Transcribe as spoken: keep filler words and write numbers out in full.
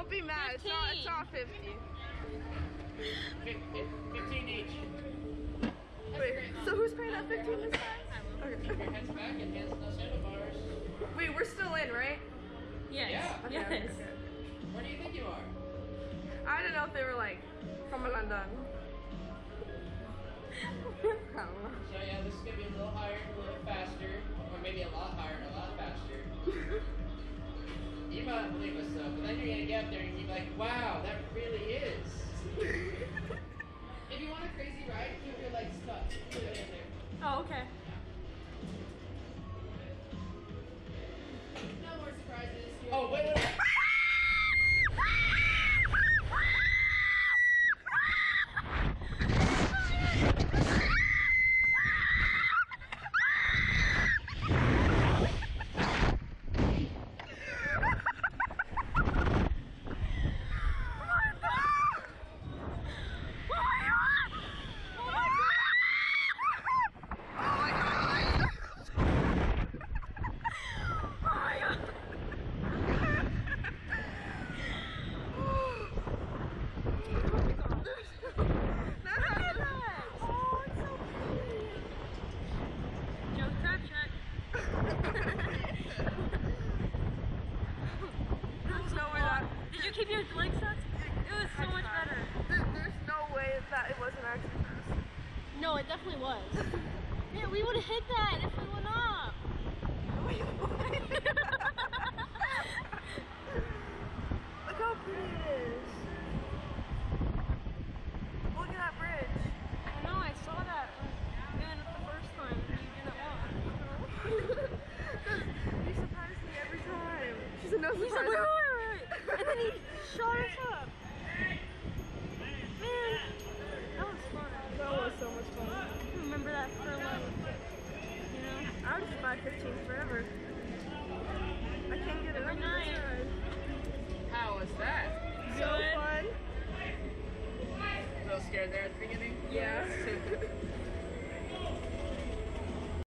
Don't be mad. It's not, it's not fifty. fifteen each. Wait, so who's paying that fifteen this time? Okay. Keep your heads back and hands on those handlebars. Wait, we're still in, right? Yes. Yeah. Okay, Yes. okay, okay. Where do you think you are? I don't know if they were like from London. So yeah, this is gonna be a little higher, a little faster, or maybe a lot higher and a lot faster. You might not believe us though, but then you're gonna get up there and you're like, wow, that really is. If you want a crazy ride, keep your legs tucked. Put it in there. Oh, okay. No more surprises. Oh, wait, wait, wait. Did you keep your legs tucked? It was so much better. There, there's no way that it wasn't actually fast. No, it definitely was. Yeah, we would have hit that if we went up. Look how pretty it is. Look at that bridge. I know, I saw that even the first time you didn't walk. He surprised me every time. She said no surprise. He said, wait, wait, wait, wait. And then he shot us up. Man, that was fun. That was so much fun. I remember that for like, you know, I would just buy fifteen forever. I can't get every enough. night. How was that?